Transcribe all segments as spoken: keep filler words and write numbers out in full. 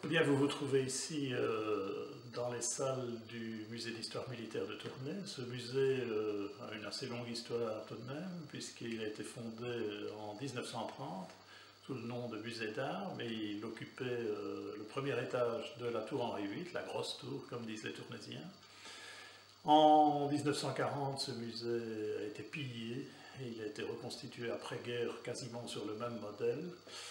Eh bien, vous vous trouvez ici euh, dans les salles du musée d'histoire militaire de Tournai. Ce musée euh, a une assez longue histoire tout de même, puisqu'il a été fondé en mille neuf cent trente sous le nom de musée d'art, mais il occupait euh, le premier étage de la tour Henri huit, la grosse tour, comme disent les Tournaisiens. En mille neuf cent quarante, ce musée a été pillé et il a été reconstitué après-guerre quasiment sur le même modèle.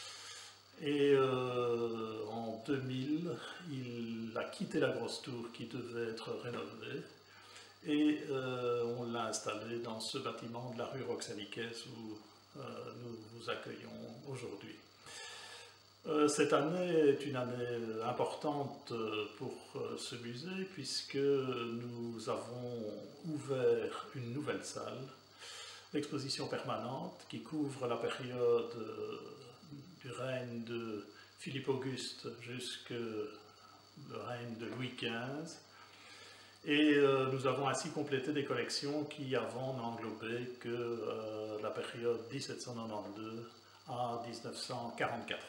Et euh, en deux mille, il a quitté la grosse tour qui devait être rénovée et euh, on l'a installé dans ce bâtiment de la rue Roxaniquès où euh, nous vous accueillons aujourd'hui. Euh, cette année est une année importante pour euh, ce musée puisque nous avons ouvert une nouvelle salle d'exposition permanente qui couvre la période euh, du règne de Philippe Auguste jusqu'au règne de Louis quinze. Et euh, nous avons ainsi complété des collections qui avant n'englobaient que euh, la période mille sept cent quatre-vingt-douze à mille neuf cent quarante-quatre.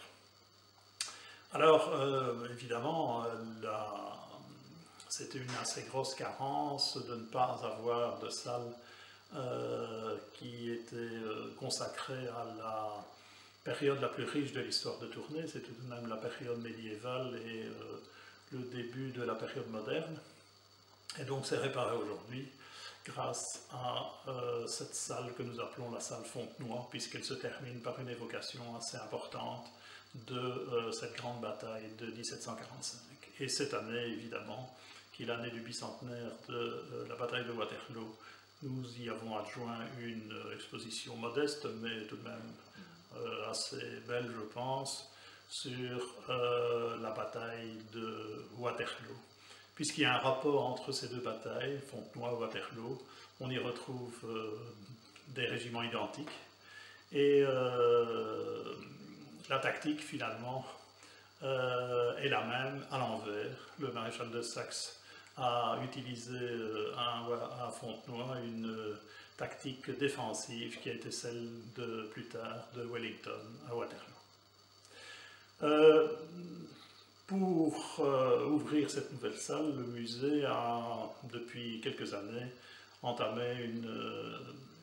Alors, euh, évidemment, c'était une assez grosse carence de ne pas avoir de salle euh, qui était euh, consacrée à la période la plus riche de l'histoire de Tournai. C'est tout de même la période médiévale et euh, le début de la période moderne. Et donc c'est réparé aujourd'hui grâce à euh, cette salle que nous appelons la salle Fontenoy, puisqu'elle se termine par une évocation assez importante de euh, cette grande bataille de mille sept cent quarante-cinq. Et cette année, évidemment, qui est l'année du bicentenaire de euh, la bataille de Waterloo, nous y avons adjoint une exposition modeste, mais tout de même euh, assez belle, je pense, sur euh, la bataille de Waterloo. Puisqu'il y a un rapport entre ces deux batailles, Fontenoy et Waterloo, on y retrouve euh, des régiments identiques. Et euh, la tactique, finalement, euh, est la même à l'envers. Le maréchal de Saxe a utilisé euh, à, à Fontenoy une euh, tactique défensive qui a été celle de, plus tard de Wellington à Waterloo. Euh, Pour euh, ouvrir cette nouvelle salle, le musée a, depuis quelques années, entamé une, euh,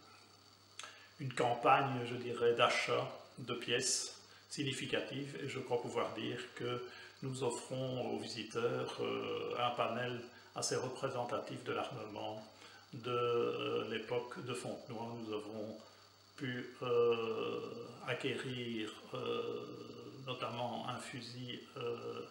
une campagne, je dirais, d'achat de pièces significatives, et je crois pouvoir dire que nous offrons aux visiteurs euh, un panel assez représentatif de l'armement de euh, l'époque de Fontenoy. Nous avons pu euh, acquérir euh, notamment un fusil euh,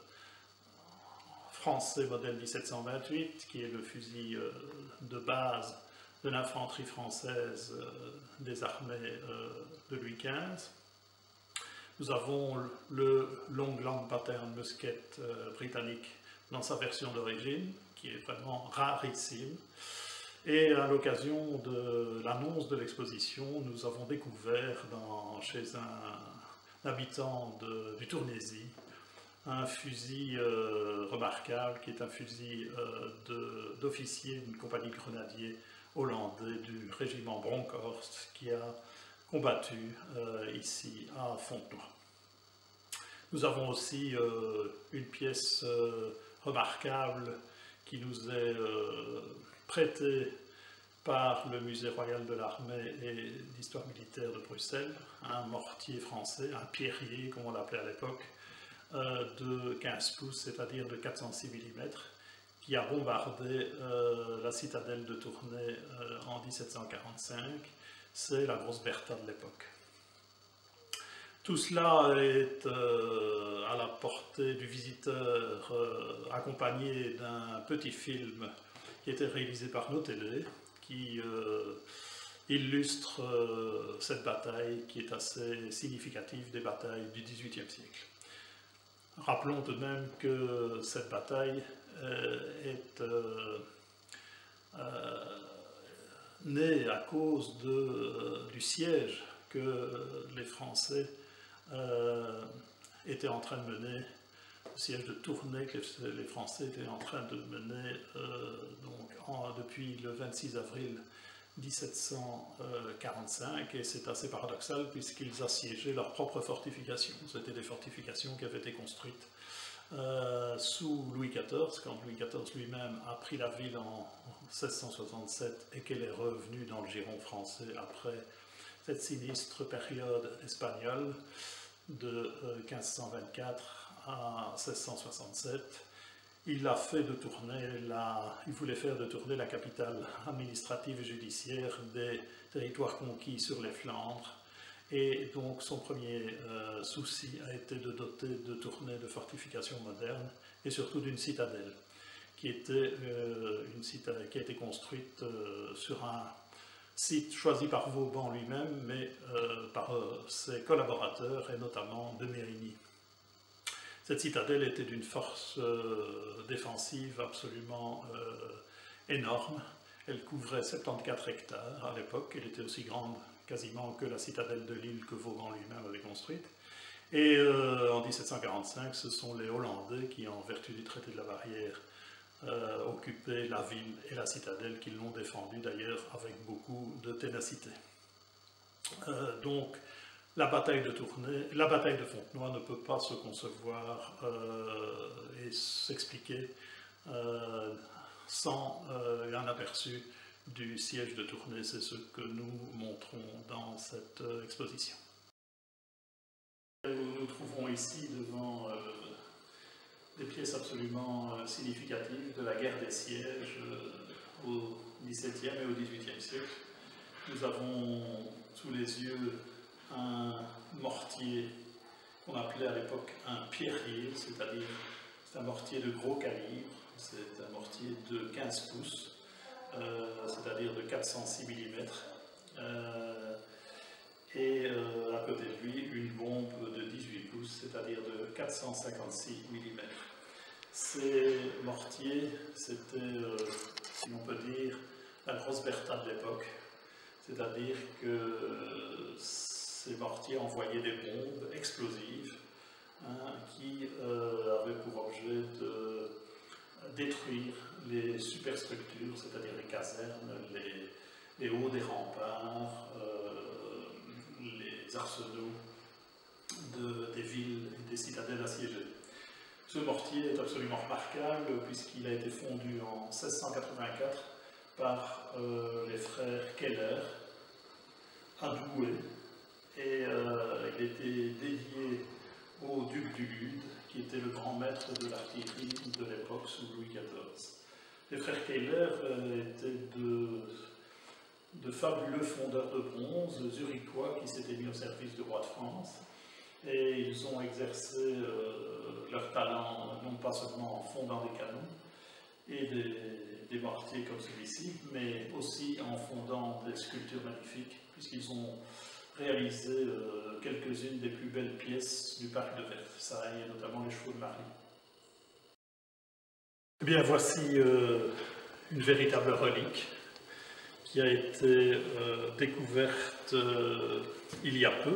français modèle mille sept cent vingt-huit, qui est le fusil euh, de base de l'infanterie française euh, des armées euh, de Louis quinze. Nous avons le Longland Pattern Musket euh, britannique dans sa version d'origine, qui est vraiment rarissime. Et à l'occasion de l'annonce de l'exposition, nous avons découvert dans, chez un, un habitant de, du Tournaisis un fusil euh, remarquable, qui est un fusil euh, d'officier d'une compagnie de grenadiers hollandais du régiment Bronkhorst, qui a combattu euh, ici à Fontenoy. Nous avons aussi euh, une pièce euh, remarquable qui nous est euh, prêtée par le Musée royal de l'armée et d'histoire militaire de Bruxelles, un mortier français, un pierrier comme on l'appelait à l'époque, euh, de quinze pouces, c'est-à-dire de quatre cent six millimètres, qui a bombardé euh, la citadelle de Tournai euh, en mille sept cent quarante-cinq. C'est la grosse Bertha de l'époque. Tout cela est euh, à la portée du visiteur, euh, accompagné d'un petit film qui a été réalisé par nos télés, qui euh, illustre euh, cette bataille qui est assez significative des batailles du dix-huitième siècle. Rappelons tout de même que cette bataille euh, est euh, euh, née à cause de, euh, du siège que les Français euh, étaient en train de mener, le siège de Tournai que les Français étaient en train de mener euh, donc, en, depuis le vingt-six avril mille sept cent quarante-cinq, et c'est assez paradoxal puisqu'ils assiégeaient leurs propres fortifications. C'était des fortifications qui avaient été construites Euh, sous Louis quatorze, quand Louis quatorze lui-même a pris la ville en seize cent soixante-sept et qu'elle est revenue dans le giron français après cette sinistre période espagnole de quinze cent vingt-quatre à seize cent soixante-sept, il a fait de Tournai la, il voulait faire de Tournai la capitale administrative et judiciaire des territoires conquis sur les Flandres. Et donc son premier euh, souci a été de doter de Tournai de fortifications modernes et surtout d'une citadelle, qui, était, euh, une citadelle qui a été construite euh, sur un site choisi par Vauban lui-même, mais euh, par euh, ses collaborateurs et notamment de Mérigny. Cette citadelle était d'une force euh, défensive absolument euh, énorme. Elle couvrait soixante-quatorze hectares à l'époque, elle était aussi grande quasiment que la citadelle de Lille que Vauban lui-même avait construite. Et euh, en mille sept cent quarante-cinq, ce sont les Hollandais qui, en vertu du traité de la Barrière, euh, occupaient la ville et la citadelle, qui l'ont défendue d'ailleurs avec beaucoup de ténacité. Euh, donc, la bataille de Tournai, la bataille de Fontenoy ne peut pas se concevoir euh, et s'expliquer euh, sans euh, un aperçu du siège de Tournai. C'est ce que nous montrons dans cette euh, exposition. Nous nous trouvons ici devant euh, des pièces absolument euh, significatives de la guerre des sièges euh, au dix-septième et au dix-huitième siècle. Nous avons sous les yeux un mortier qu'on appelait à l'époque un pierrier, c'est-à-dire c'est un mortier de gros calibre, c'est un mortier de quinze pouces, euh, c'est-à-dire de quatre cent six millimètres, euh, et euh, à côté de lui une bombe de dix-huit pouces, c'est-à-dire de quatre cent cinquante-six millimètres. Ces mortiers, c'était, euh, si l'on peut dire, la grosse Bertha de l'époque, c'est-à-dire que euh, ces mortiers envoyaient des bombes explosives hein, qui euh, avaient pour objet de détruire les superstructures, c'est-à-dire les casernes, les, les hauts des remparts, euh, les arsenaux de, des villes et des citadelles assiégées. Ce mortier est absolument remarquable puisqu'il a été fondu en seize cent quatre-vingt-quatre par euh, les frères Keller à Douai, et euh, il était dédié au duc du Lude, qui était le grand maître de l'artillerie de l'époque sous Louis quatorze. Les frères Keller euh, étaient de, de fabuleux fondeurs de bronze, zurichois, qui s'étaient mis au service du roi de France, et ils ont exercé euh, leur talent non pas seulement en fondant des canons et des, des mortiers comme celui-ci, mais aussi en fondant des sculptures magnifiques, puisqu'ils ont réalisé euh, quelques-unes des plus belles pièces du parc de Versailles, et notamment les chevaux de Marie. Eh bien, voici euh, une véritable relique qui a été euh, découverte euh, il y a peu.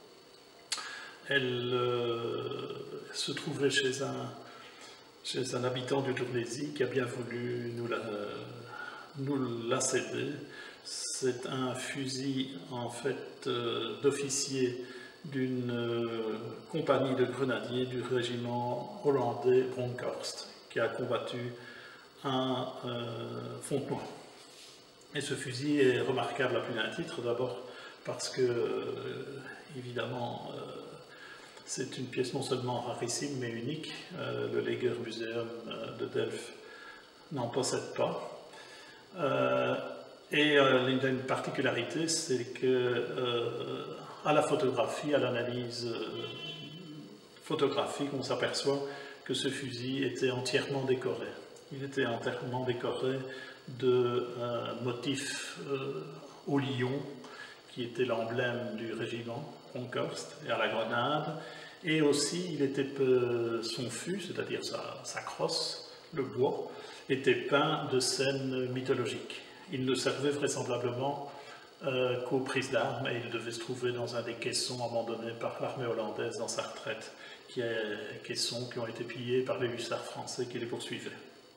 Elle euh, se trouvait chez un, chez un habitant du Tournaisis qui a bien voulu nous la, nous la céder. C'est un fusil en fait euh, d'officier d'une euh, compagnie de grenadiers du régiment hollandais Bronkhorst qui a combattu à euh, Fontenoy. Et ce fusil est remarquable à plus d'un titre, d'abord parce que euh, évidemment euh, c'est une pièce non seulement rarissime mais unique. Euh, le Leger Museum de Delft n'en possède pas. Euh, Et euh, une particularité, c'est que euh, à la photographie, à l'analyse euh, photographique, on s'aperçoit que ce fusil était entièrement décoré. Il était entièrement décoré de euh, motifs euh, au lion, qui était l'emblème du régiment Bronkhorst, et à la grenade. Et aussi, il était euh, son fût, c'est-à-dire sa, sa crosse, le bois, était peint de scènes mythologiques. Il ne servait vraisemblablement euh, qu'aux prises d'armes et il devait se trouver dans un des caissons abandonnés par l'armée hollandaise dans sa retraite, qui est caissons qui ont été pillés par les hussards français qui les poursuivaient.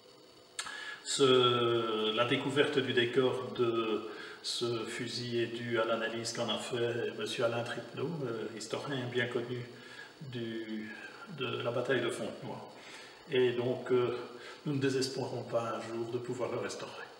Ce, la découverte du décor de ce fusil est due à l'analyse qu'en a fait M. Alain Tripenot, euh, historien bien connu du de la bataille de Fontenoy. Et donc, euh, nous ne désespérons pas un jour de pouvoir le restaurer.